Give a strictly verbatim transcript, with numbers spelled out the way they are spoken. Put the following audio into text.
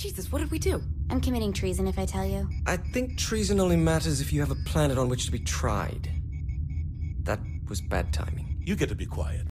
Jesus, what did we do? I'm committing treason if I tell you. I think treason only matters if you have a planet on which to be tried. That was bad timing. You get to be quiet.